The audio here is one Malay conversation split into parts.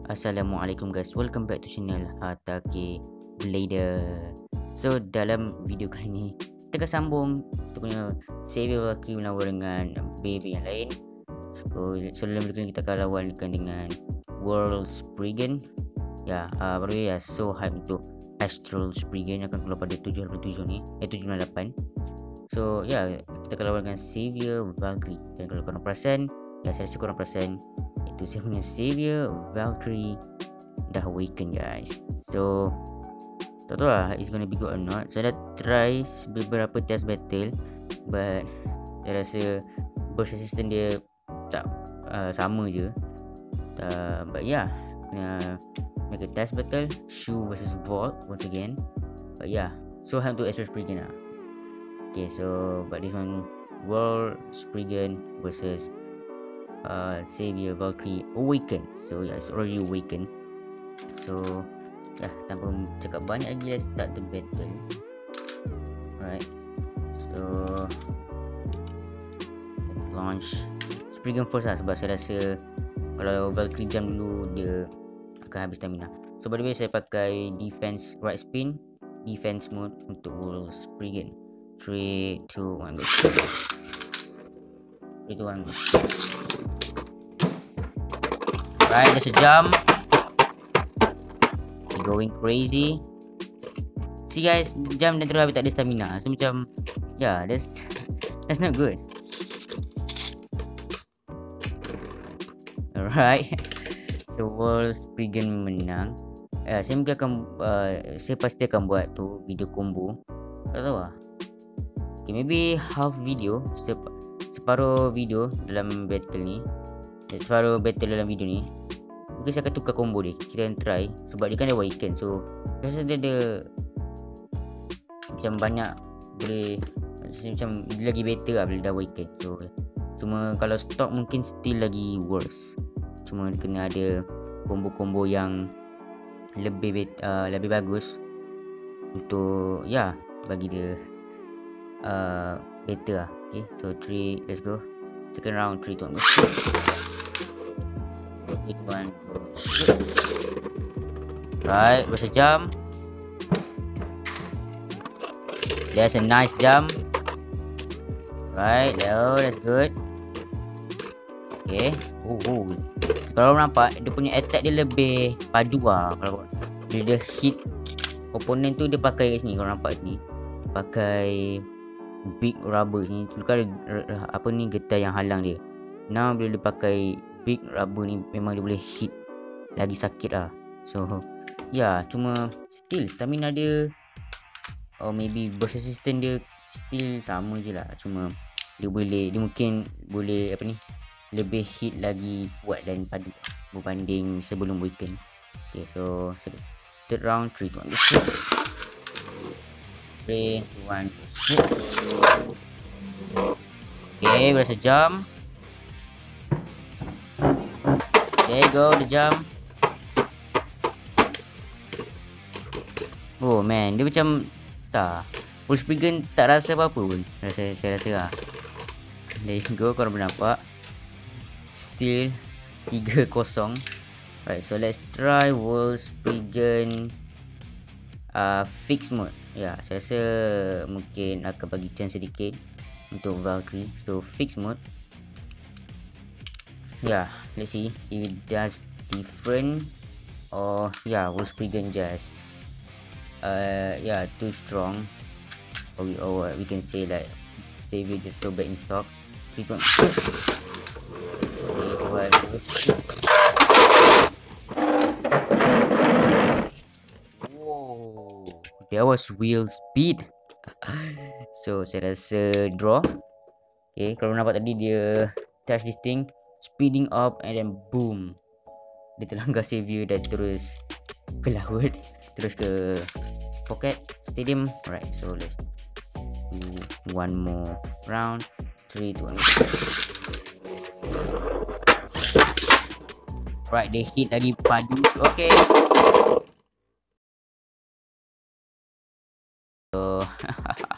Assalamualaikum guys, welcome back to channel Hatake Blader. So dalam video kali ni kita akan sambung kita punya Savior Valkyrie melawan dengan baby yang lain. So dalam video ni kita akan lawankan dengan World Spriggan. Baru ya, so hype untuk Astral Spriggan yang akan keluar pada 7/7 ni, 7/8. So kita akan lawan dengan Savior Valkyrie. Dan kalau korang perasan, saya rasa korang perasan, itu saya punya Savior Valkyrie dah awaken guys. So tak tahu lah it's gonna be good or not. Saya dah try beberapa test battle, but saya rasa burst assistant dia tak sama je. But kena make a test battle, Shu versus Vault once again. But so hard to Astral Spriggan lah. Okay, so but this one World Spriggan versus Savior Valkyrie awaken. So it's already awakened. So tanpa cakap banyak lagi, let's start the battle. Alright, so let's launch Spriggan first lah, sebab saya rasa kalau Valkyrie jam dulu dia akan habis stamina. So by the way, saya pakai defense right spin, defense mode untuk World Spriggan. 3, 2, 1 go. 3, 2, 1 go. Right, just a jump. Going crazy. See guys, jump dan terus habis tak ada stamina. So macam that's not good. Alright. So World Spriggan menang. Saya mungkin akan saya pasti akan buat tu video combo. Tak tahu lah. Okay, maybe half video, separuh video dalam battle ni. Separuh battle dalam video ni. Mungkin saya akan tukar combo dia. Kita akan try. Sebab dia kan dah awaken. So rasa dia ada macam banyak boleh, macam dia lagi better lah bila dah awaken. So cuma kalau stock mungkin still lagi worse. Cuma kena ada combo-combo yang lebih bagus untuk bagi dia better lah. Okay, so 3, let's go. Second round, 3, 2, 1 go. 3, 2, 1 go. Right, berasa jump. There's a nice jump. Right, that's good. Okay. Kalau nampak dia punya attack dia lebih padu lah. Kalau dia hit opponent tu, dia pakai kat sini. Kalau nampak sini, pakai big rubber sini. Dulu kan apa ni, getah yang halang dia. Now bila dia pakai big rubber ni, memang dia boleh hit lagi sakit lah. So cuma still stamina dia, or maybe burst assistant dia still sama je lah. Cuma dia mungkin boleh lebih hit lagi kuat dan padu berbanding sebelum weekend. Okay, so third round, 3, 2, 1 go. 3, 2, 1 go. Okay, berasa jump. Okay, go the jump. Oh man, dia macam World Spriggan tak rasa apa-apa pun. Saya rasa lah. There you go, korang bernampak. Still 3-0. Right, so let's try World Spriggan fix mode. Saya rasa mungkin akan bagi chance sedikit untuk Valkyrie. So fix mode. Let's see if it does different, or World Spriggan just too strong, or we can say like Savior just so bad in stock. Whoa, that was wheel speed. So saya rasa draw. Okay, kalau nampak tadi dia touch this thing, speeding up, and then boom, dia terlanggar Savior dan terus ke laut, terus ke pocket stadium. Alright, so let's do one more round. 3, 2, 1. Right, they hit lagi padu. Okay. So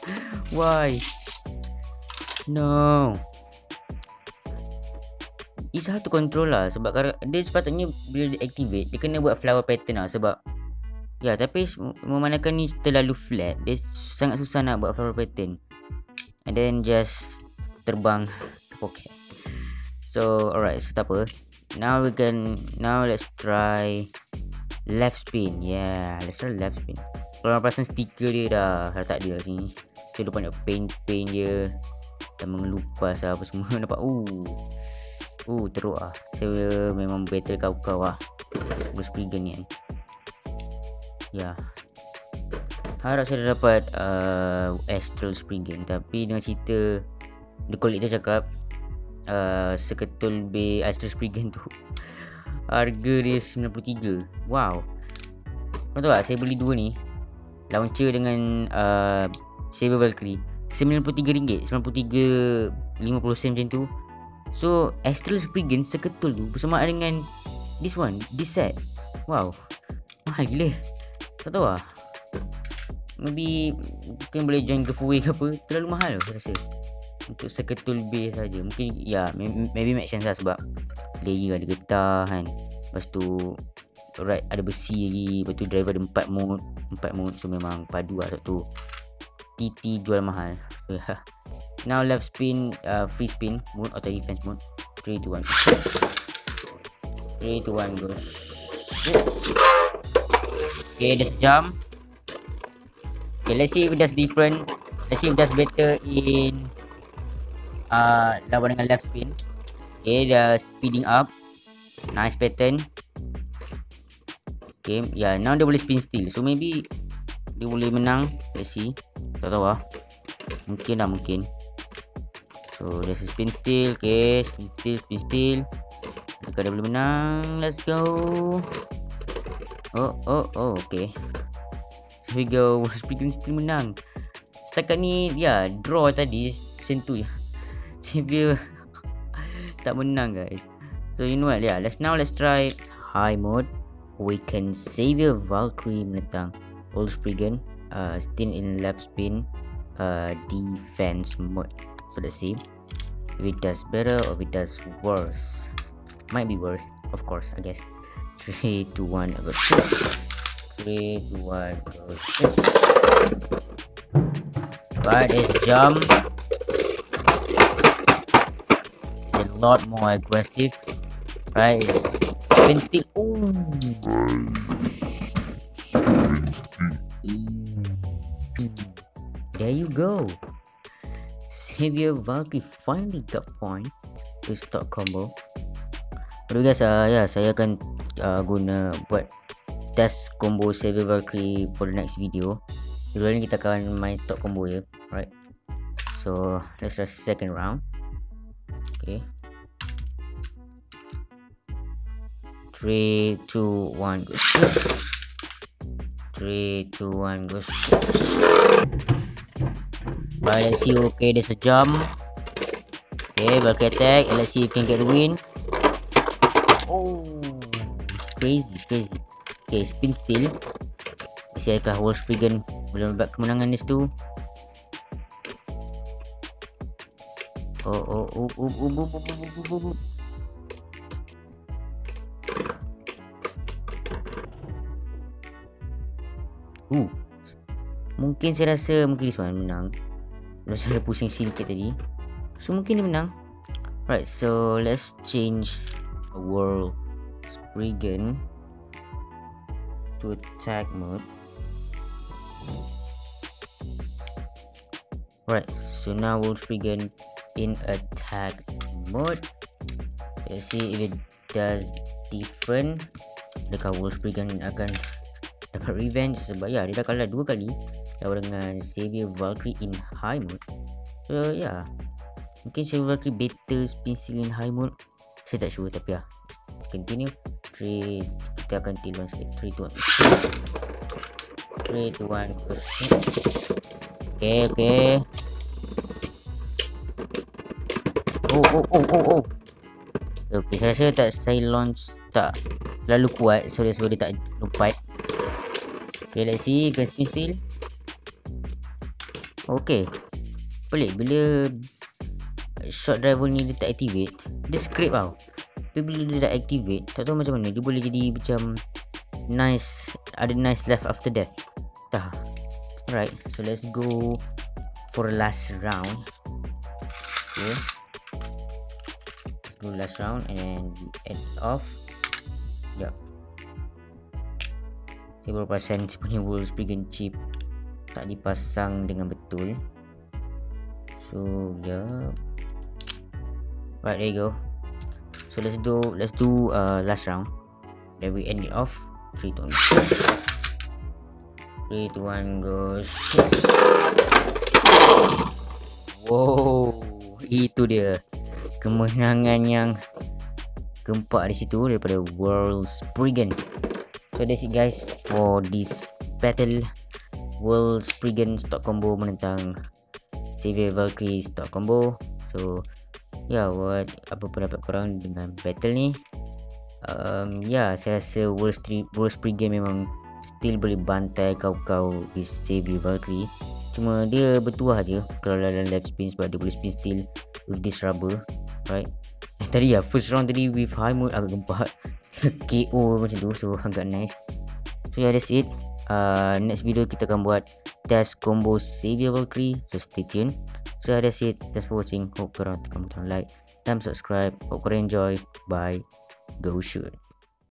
why? No. it's hard to control lah. Sebab dia sepatutnya bila dia activate, dia kena buat flower pattern lah. Sebab ya, tapi memandangkan ni terlalu flat, dia sangat susah nak buat flower pattern. And then just terbang ke poket. So alright, so tak apa. Now let's try left spin. Yeah, let's try left spin. Kalau orang perasan stiker dia dah tak ada kat sini. So dia banyak paint dia dan mengelupas apa semua. Nampak teruk lah. Saya memang battle kau lah Ghost Spriggan ni kan. Ya, harap saya dah dapat Astral Spriggan. Tapi dengan cerita The Collector cakap seketul B Astral Spriggan tu harga dia 93. Wow. Kau tahu tak, saya beli dua ni, launcher dengan Saber Valkyrie, RM93, 93.50 macam tu. So Astral Spriggan seketul tu bersamaan dengan this set. Wow, mahal gila. Tak tahu lah, maybe mungkin boleh join giveaway ke apa. Terlalu mahal aku rasa untuk seketul base saja. Mungkin ya, maybe make sense lah. Sebab layer ada getah kan, lepas tu ride ada besi lagi, lepas tu driver ada 4 mode. So memang padu lah. Sebab tu TT jual mahal. So yeah. Now left spin, free spin mode, auto defense mode. 3, 2, 1 3, 2, 1 go. Okay, let's jump. Okay, let's see if it does different. Let's see if it does better in lawan dengan left spin. Okay, dah speeding up. Nice pattern. Okay, yeah, now dia boleh spin still. So maybe dia boleh menang. Let's see. Tak tahu lah. Mungkin. So there's a spin still. Okay, spin still. Adakah dia boleh menang? Let's go. Oh, okay. Here we go. Spriggan still menang. Setakat ni ya, draw tadi macam tu je. Xavier tak menang guys. So you know what, yeah, let's try high mode. We can Savior Valkyrie menentang Old Spriggan, still in left spin defense mode. So let's see if it does better or if it does worse. Might be worse, of course, I guess. 3, 2, 1 go. 3, 2, 1 go. Right, let's jump. It's a lot more aggressive. Right, spin still. There you go. Savior Valkyrie finally got point to start combo. Tapi guys, ya, saya akan guna buat test combo Savior Valkyrie for the next video. Dulu ni kita akan main stock combo je, right? So let's try second round. Okay. 3, 2, 1 go. 3, 2, 1 go. Right, let's see. Okay, there's a jump. Okay, Valkyrie attack. Let's see if you can get the win. Oh, it's crazy. Okay, spin still. Siapkah Old Spriggan boleh membuat kemenangan di situ? Oh. Mungkin saya rasa this one menang. Kalau saya pusing sedikit tadi, so mungkin dia menang. Right, so let's change World Spriggan to attack mode. Right, so now World Spriggan in attack mode. Let's see if it does different. Adakah World Spriggan akan dapat revenge? Sebab ya, dia dah kalah 2 kali lawan dengan Savior Valkyrie in high mode. So ya, mungkin Savior Valkyrie better spin still in high mode. Saya tak sure, tapi ya, continue. 3, kita akan till one sekali. 3, 2, 1 3, 2, 1 Okay. Oh. Okay, saya rasa saya launch tak terlalu kuat, so dia tak lompat. Okay, let's see. Can spin still. Okay, pelik bila shot driver ni dia tak activate, dia scrape tau. Tapi bila dia dah activate, tak tahu macam mana dia boleh jadi macam nice, ada nice life after that. Tah. Alright, so let's go for the last round. Okay, let's go last round and add off. Sekejap, saya baru perasan saya punya World Spriggan chip tak dipasang dengan betul. So sekejap. Right, there you go. So let's do last round. Then we end it off. 3, 2, 1. 3, 2, 1, goes. Wow, itu dia kemenangan yang keempat di situ daripada World Spriggan. So that's it guys for this battle. World Spriggan stock combo menentang Xavier Valkyrie stock combo. So what apa pendapat korang dengan battle ni? Saya rasa World Spriggan memang still boleh bantai kau di Xavier Valkyrie. Cuma dia bertuah je kalau dalam left spin sebab dia boleh spin steal with this rubber, right? Tadi first round tadi with high mode agak gempak KO macam tu, so agak nice. So that's it. Next video kita akan buat test combo Xavier Valkyrie, so stay tuned. So that's it. Thanks for watching. Hope korang tekan butang like dan subscribe. Hope korang enjoy. Bye. Go shoot.